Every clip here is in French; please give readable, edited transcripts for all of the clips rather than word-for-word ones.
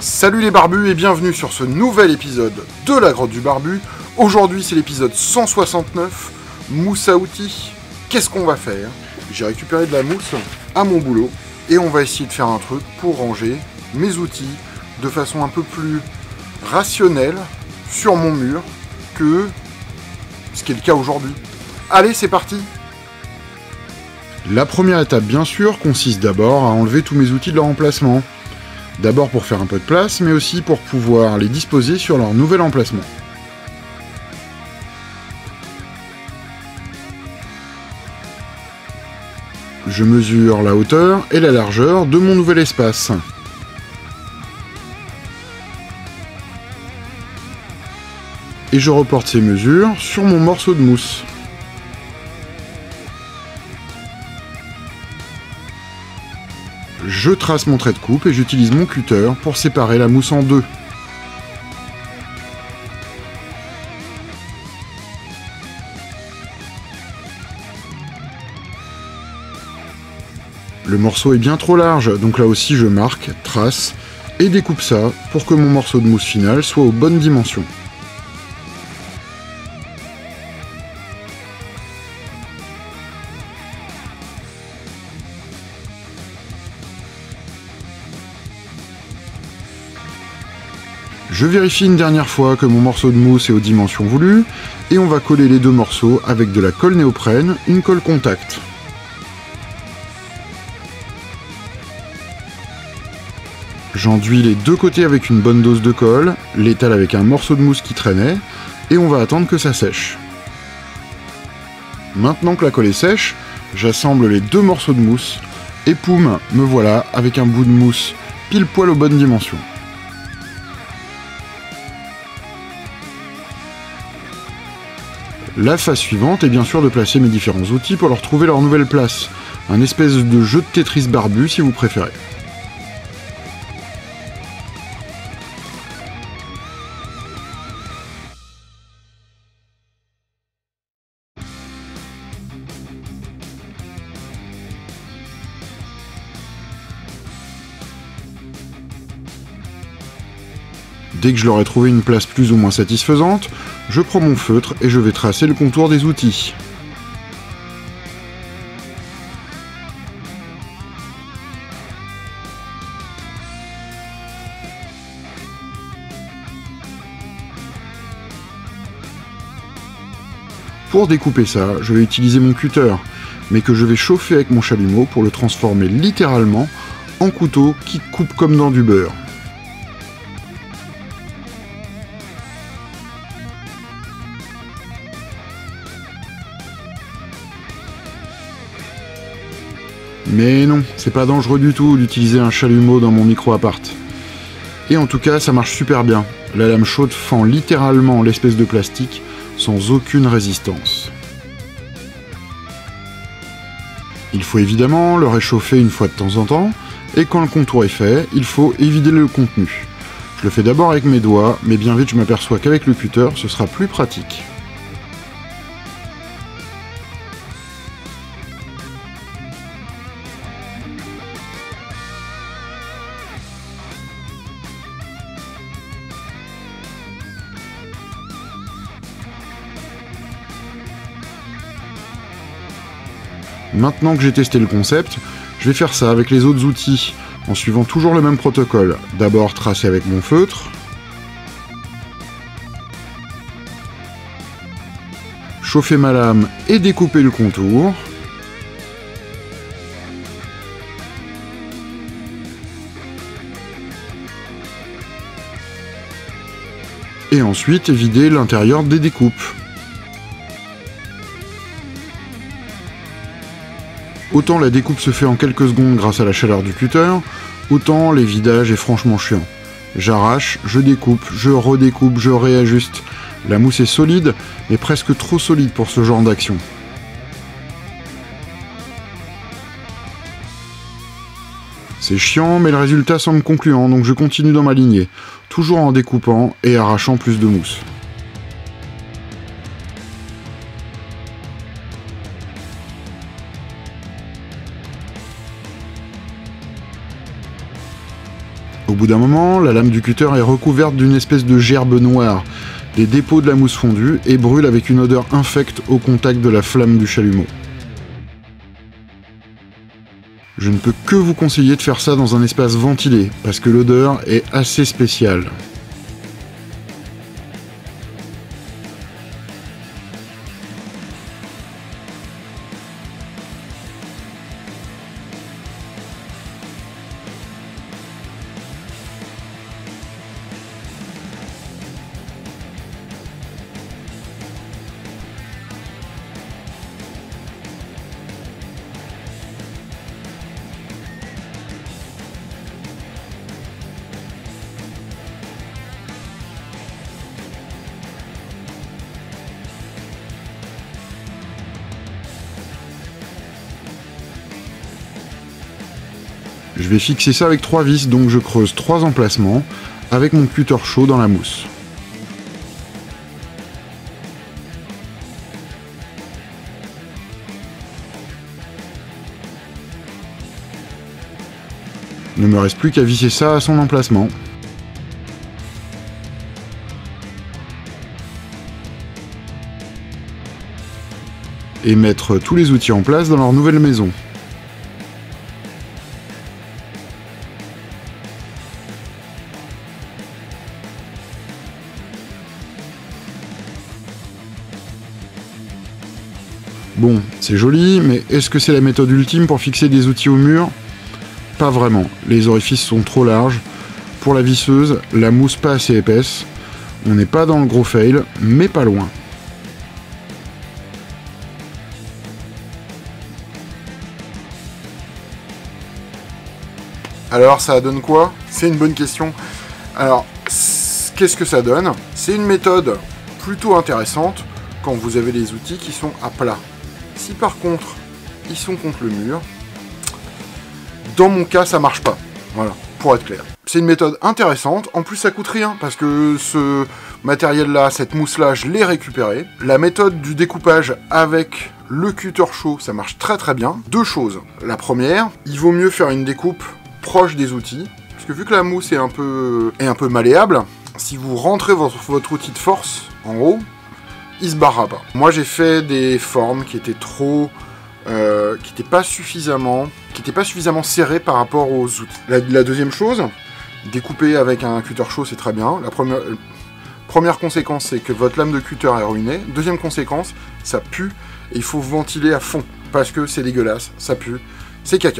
Salut les barbus et bienvenue sur ce nouvel épisode de la grotte du barbu. Aujourd'hui c'est l'épisode 169, mousse à outils. Qu'est-ce qu'on va faire? J'ai récupéré de la mousse à mon boulot et on va essayer de faire un truc pour ranger mes outils de façon un peu plus rationnelle sur mon mur que ce qui est le cas aujourd'hui. Allez, c'est parti! La première étape, bien sûr, consiste d'abord à enlever tous mes outils de leur emplacement. D'abord pour faire un peu de place, mais aussi pour pouvoir les disposer sur leur nouvel emplacement. Je mesure la hauteur et la largeur de mon nouvel espace. Et je reporte ces mesures sur mon morceau de mousse. Je trace mon trait de coupe et j'utilise mon cutter pour séparer la mousse en deux. Le morceau est bien trop large, donc là aussi je marque, trace et découpe ça pour que mon morceau de mousse final soit aux bonnes dimensions. Je vérifie une dernière fois que mon morceau de mousse est aux dimensions voulues, et on va coller les deux morceaux avec de la colle néoprène, une colle contact. J'enduis les deux côtés avec une bonne dose de colle, l'étale avec un morceau de mousse qui traînait, et on va attendre que ça sèche. Maintenant que la colle est sèche, j'assemble les deux morceaux de mousse, et poum, me voilà avec un bout de mousse pile poil aux bonnes dimensions. La phase suivante est bien sûr de placer mes différents outils pour leur trouver leur nouvelle place. Un espèce de jeu de Tetris barbu si vous préférez. Dès que je leur ai trouvé une place plus ou moins satisfaisante, je prends mon feutre et je vais tracer le contour des outils. Pour découper ça, je vais utiliser mon cutter, mais que je vais chauffer avec mon chalumeau pour le transformer littéralement en couteau qui coupe comme dans du beurre. Mais non, c'est pas dangereux du tout d'utiliser un chalumeau dans mon micro-appart. Et en tout cas, ça marche super bien. La lame chaude fend littéralement l'espèce de plastique sans aucune résistance. Il faut évidemment le réchauffer une fois de temps en temps, et quand le contour est fait, il faut évider le contenu. Je le fais d'abord avec mes doigts, mais bien vite je m'aperçois qu'avec le cutter, ce sera plus pratique. Maintenant que j'ai testé le concept, je vais faire ça avec les autres outils, en suivant toujours le même protocole. D'abord tracer avec mon feutre, chauffer ma lame et découper le contour, et ensuite vider l'intérieur des découpes. Autant la découpe se fait en quelques secondes grâce à la chaleur du cutter, autant les vidages est franchement chiant. J'arrache, je découpe, je redécoupe, je réajuste. La mousse est solide, mais presque trop solide pour ce genre d'action. C'est chiant, mais le résultat semble concluant, donc je continue dans ma lignée, toujours en découpant et arrachant plus de mousse. bout d'un moment, la lame du cutter est recouverte d'une espèce de gerbe noire, des dépôts de la mousse fondue, et brûle avec une odeur infecte au contact de la flamme du chalumeau. Je ne peux que vous conseiller de faire ça dans un espace ventilé, parce que l'odeur est assez spéciale. Je vais fixer ça avec 3 vis, donc je creuse 3 emplacements avec mon cutter chaud dans la mousse. Il ne me reste plus qu'à visser ça à son emplacement. Et mettre tous les outils en place dans leur nouvelle maison. Bon, c'est joli, mais est-ce que c'est la méthode ultime pour fixer des outils au mur? Pas vraiment, les orifices sont trop larges. Pour la visseuse, la mousse pas assez épaisse. On n'est pas dans le gros fail, mais pas loin. Alors ça donne quoi? C'est une bonne question. Alors, qu'est-ce que ça donne? C'est une méthode plutôt intéressante quand vous avez les outils qui sont à plat. Si par contre, ils sont contre le mur, dans mon cas, ça marche pas. Voilà, pour être clair. C'est une méthode intéressante, en plus ça coûte rien, parce que ce matériel-là, cette mousse-là, je l'ai récupéré. La méthode du découpage avec le cutter chaud, ça marche très très bien. 2 choses. La première, il vaut mieux faire une découpe proche des outils, parce que vu que la mousse est un peu malléable, si vous rentrez votre outil de force, en haut, il se barrera pas. Moi j'ai fait des formes qui étaient trop... qui n'étaient pas suffisamment serrées par rapport aux outils. La deuxième chose, découper avec un cutter chaud c'est très bien. La première conséquence c'est que votre lame de cutter est ruinée. Deuxième conséquence, ça pue et il faut ventiler à fond parce que c'est dégueulasse, ça pue, c'est caca.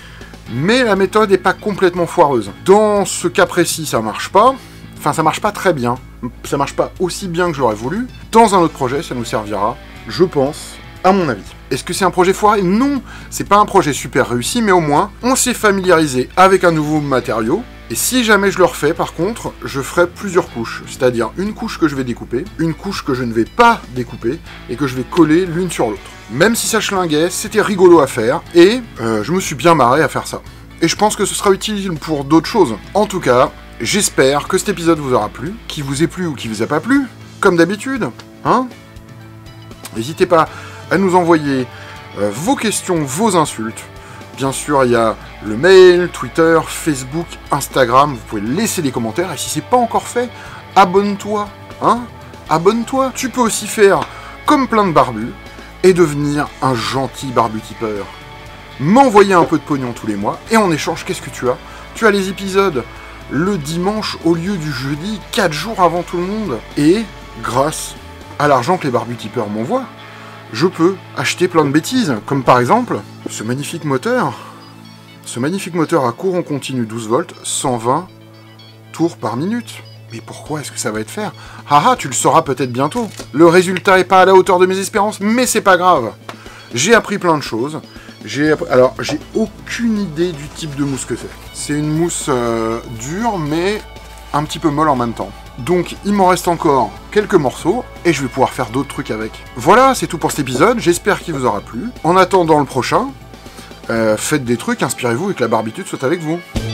Mais la méthode n'est pas complètement foireuse. Dans ce cas précis ça marche pas. Enfin, ça marche pas très bien, ça marche pas aussi bien que j'aurais voulu. Dans un autre projet, ça nous servira, je pense, à mon avis. Est-ce que c'est un projet foiré? Non, c'est pas un projet super réussi, mais au moins, on s'est familiarisé avec un nouveau matériau. Et si jamais je le refais, par contre, je ferai plusieurs couches. C'est-à-dire une couche que je vais découper, une couche que je ne vais pas découper, et que je vais coller l'une sur l'autre. Même si ça schlinguait, c'était rigolo à faire, et je me suis bien marré à faire ça. Et je pense que ce sera utile pour d'autres choses. En tout cas... j'espère que cet épisode vous aura plu, qu'il vous ait plu ou qu'il vous a pas plu, comme d'habitude, hein. N'hésitez pas à nous envoyer vos questions, vos insultes. Bien sûr, il y a le mail, Twitter, Facebook, Instagram, vous pouvez laisser des commentaires, et si c'est pas encore fait, abonne-toi, hein. Abonne-toi. Tu peux aussi faire comme plein de barbus, et devenir un gentil barbu-tipeur. M'envoyer un peu de pognon tous les mois, et en échange, qu'est-ce que tu as? Tu as les épisodes le dimanche au lieu du jeudi, 4 jours avant tout le monde. Et, grâce à l'argent que les barbu-tipeurs m'envoient, je peux acheter plein de bêtises, comme par exemple ce magnifique moteur à courant continu 12 volts, 120 tours par minute. Mais pourquoi est-ce que ça va être fait? Haha, tu le sauras peut-être bientôt. Le résultat est pas à la hauteur de mes espérances, mais c'est pas grave. J'ai appris plein de choses. Alors, j'ai aucune idée du type de mousse que c'est. C'est une mousse dure, mais un petit peu molle en même temps. Donc, il m'en reste encore quelques morceaux, et je vais pouvoir faire d'autres trucs avec. Voilà, c'est tout pour cet épisode, j'espère qu'il vous aura plu. En attendant le prochain, faites des trucs, inspirez-vous et que la barbitude soit avec vous.